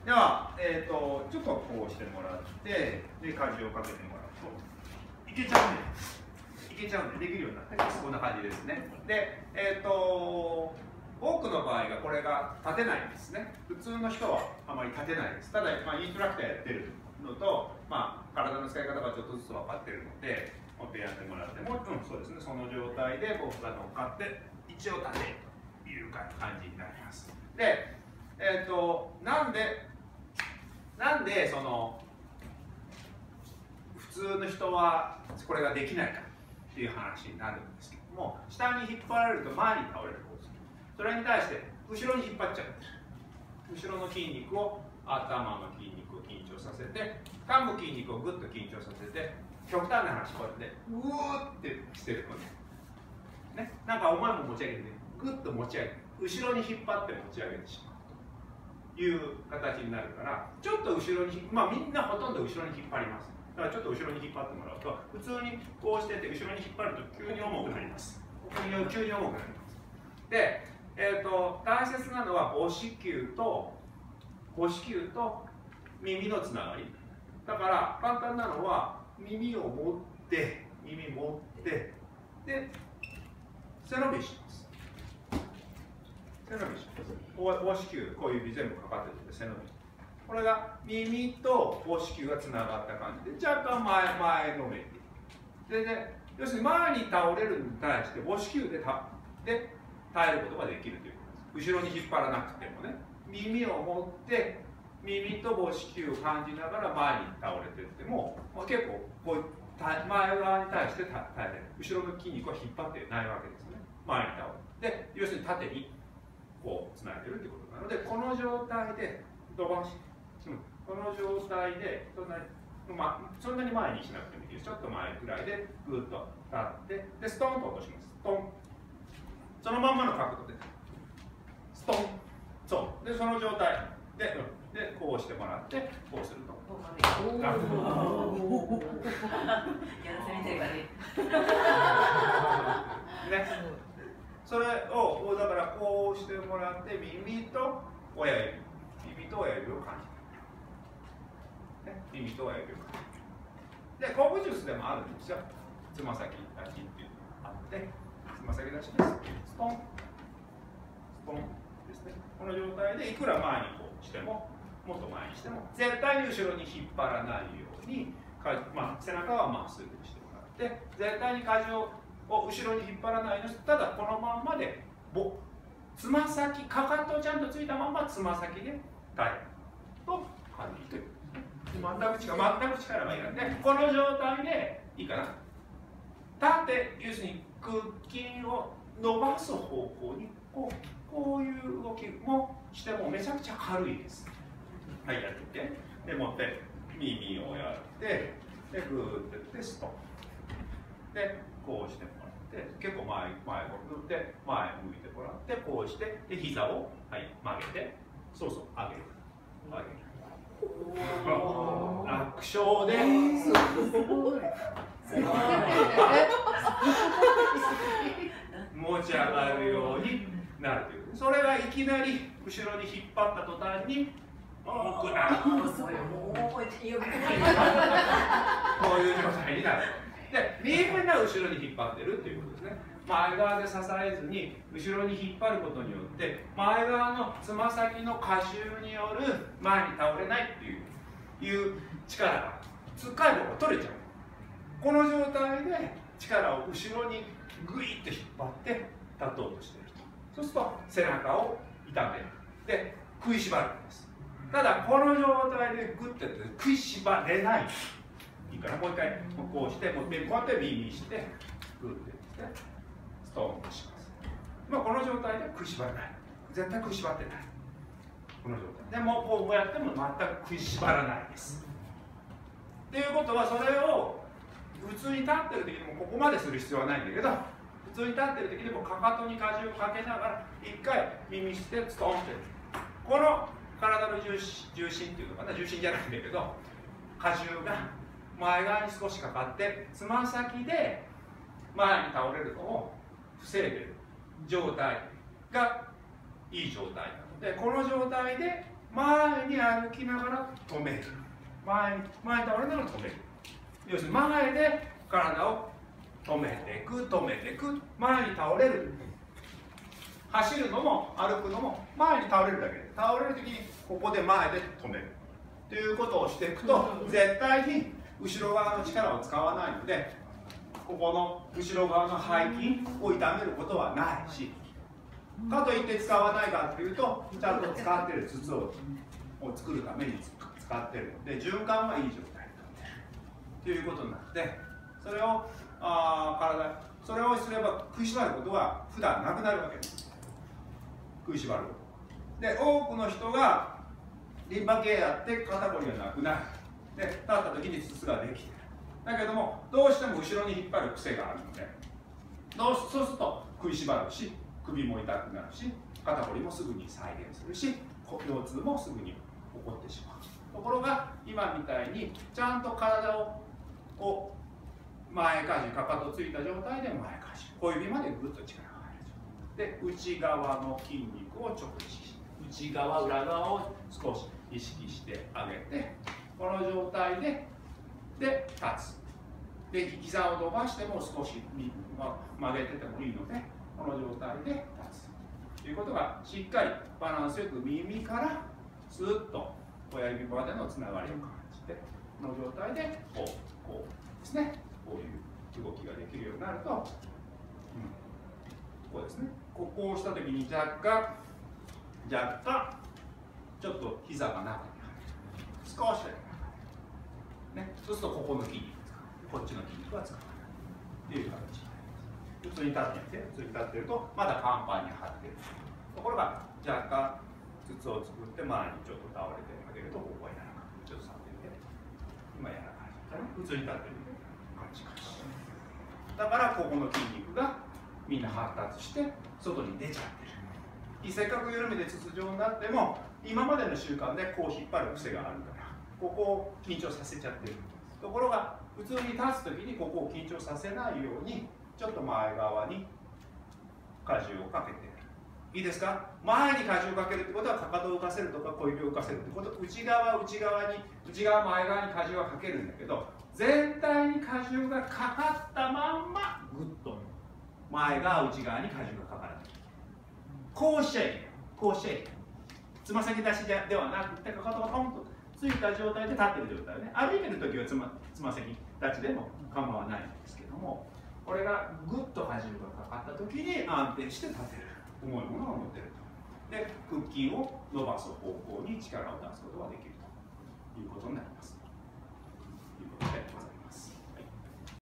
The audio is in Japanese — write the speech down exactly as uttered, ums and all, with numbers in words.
では、えーと、ちょっとこうしてもらって、で、荷重をかけてもらうと、いけちゃうんで、いけちゃうんで、できるようになってます。こんな感じですね。で、えーと、多くの場合がこれが立てないんですね。普通の人はあまり立てないです。ただ、まあ、インストラクターやってるのと、まあ、体の使い方がちょっとずつ分かってるので、もっとやってもらって、もう、うん、そうですね、その状態で僕が乗っかって、一応立てという感じになります。で、えーと、なんで、なんでその普通の人はこれができないかっていう話になるんですけども、下に引っ張られると前に倒れる構造、それに対して後ろに引っ張っちゃう、後ろの筋肉を頭の筋肉を緊張させて、噛む筋肉をぐっと緊張させて、極端な話こうやってうーってしてるのね、なんかお前も持ち上げてぐっと持ち上げて後ろに引っ張って持ち上げてしまうという形になるから、ちょっと後ろに、まあみんなほとんど後ろに引っ張ります。だからちょっと後ろに引っ張ってもらうと、普通にこうしてて後ろに引っ張ると急に重くなります。急に重くなります。で、えーと、大切なのは母子球と母子球と耳のつながり。だから簡単なのは耳を持って耳持ってで背伸びします。背伸びします。母子球、小指全部かかってて背伸び。これが耳と母子球がつながった感じで、若干前前のめり。でね、要するに前に倒れるに対して母子球でたで耐えることができるということです。後ろに引っ張らなくてもね、耳を持って耳と母子球を感じながら前に倒れていっても、まあ、結構こういう前側に対して耐えれる。後ろの筋肉は引っ張ってないわけですね。前に倒れる。で、要するに縦にこうつないでるということなので、この状態で飛ばし、うん、この状態でそんなに、まあ、そんなに前にしなくてもいいです。ちょっと前くらいでぐっと立って、で、ストンと落とします。ストン。そのまんまの角度で、ストン。そう。で、その状態で、うん、で、こうしてもらって、こうすると。 やらせみたいわね。 ね。それをだからこうしてもらって、耳と親指、耳と親指を感じる、ね、耳と親指を感じる。で、古武術でもあるんですよ。つま先立ちっていうのがあって、つま先立ちです。ストン、ストンですね。この状態でいくら前にこうしても、もっと前にしても、絶対に後ろに引っ張らないように、まあ、背中はまっすぐにしてもらって、絶対に荷重を後ろに引っ張らないのです。ただこのまんまでつま先、かかとちゃんとついたままつま先で耐えると感じる。全く力全く力がいらない。でこの状態でいいかな。縦、要するに腹筋を伸ばす方向にこうこういう動きもしてもめちゃくちゃ軽いです。はい、やってみて。でもって耳をやって、でグーってやってストン。でこうしてもらって結構前前を振って前向いてもらってこうしてで膝を、はい、曲げてそうそう上げる上げる楽勝で持ち上がるようになるという。それがいきなり後ろに引っ張った途端に重くなる。こういう状態になる。で、みんな後ろに引っ張ってるっていうことですね。前側で支えずに後ろに引っ張ることによって前側のつま先の荷重による前に倒れないっていう、いう力がつっかい棒が取れちゃう。この状態で力を後ろにグイッと引っ張って立とうとしていると。そうすると背中を痛める。で、食いしばるんです。ただこの状態でグッてやって食いしばれない。いいかな、もう一回こうしてもう一回こうやって右にしてグッてやってストーンとします。まあこの状態で食いしばらない。絶対食いしばってない。この状態でもこうやっても全く食いしばらないです。っていうことはそれを普通に立ってる時でもここまでする必要はないんだけど、普通に立ってる時でもかかとに荷重をかけながら一回耳してストーンって。この体の重心、重心っていうのかな、重心じゃないんだけど荷重が前側に少しかかってつま先で前に倒れるのを防いでる状態がいい状態なので、この状態で前に歩きながら止める、前に前に倒れながら止める、要するに前で体を止めていく止めていく、前に倒れる、走るのも歩くのも前に倒れるだけで、倒れるときにここで前で止めるということをしていくと、絶対に後ろ側の力を使わないので、ここの後ろ側の背筋を痛めることはないし、かといって使わないかというと、ちゃんと使っている筒を作るために使っているので、循環はいい状態になっているということになって、それをあ体それをすれば食いしばることは普段なくなるわけです。食いしばることで、多くの人がリンパ系やって肩こりがなくなる、で立った時に筒ができている。だけどもどうしても後ろに引っ張る癖があるので、どうそうすると食いしばるし、首も痛くなるし、肩こりもすぐに再現するし、腰痛もすぐに起こってしまう。ところが今みたいにちゃんと体をこう前かじかかとついた状態で前かじ、小指までぐっと力が入る。で内側の筋肉を直意識して、内側裏側を少し意識してあげて、この状態でで立つ。で膝を伸ばしても少し曲げててもいいので、この状態で立つということがしっかりバランスよく耳からスーッと親指までのつながりを感じて、この状態でこうこうですね、こういう動きができるようになると、うん、こうですね、ここをした時に若干若干ちょっと膝が中に入る、少しだけね、そうするとここの筋肉こっちの筋肉は使わないという形になります。普通に立ってみて、普通に立っているとまだパンパンに張っているところが、若干筒を作って前にちょっと倒れてあげると、ここは柔らかく、ちょっと触ってみて、今柔らかい状態、普通に立ってみてカチカチだから、ここの筋肉がみんな発達して外に出ちゃってる。せっかく緩めて筒状になっても、今までの習慣でこう引っ張る癖があるから、ここを緊張させちゃってる。ところが普通に立つときにここを緊張させないように、ちょっと前側に荷重をかけていいですか。前に荷重をかけるってことは、かかとを浮かせるとか小指を浮かせるってこと、内側内側に内側前側に荷重はかけるんだけど、全体に荷重がかかったまんまグッと前側内側に荷重がかからない。こうしちゃいけない。こうしちゃいけない。つま先出しではなくて、かかとがポンとついた状態で立ってる状態ね。歩いてる時はつまつま先立ちでも構わないんですけども、これがぐっと荷重がかかった時に安定して立てる、重いものを持てると。で腹筋を伸ばす方向に力を出すことができる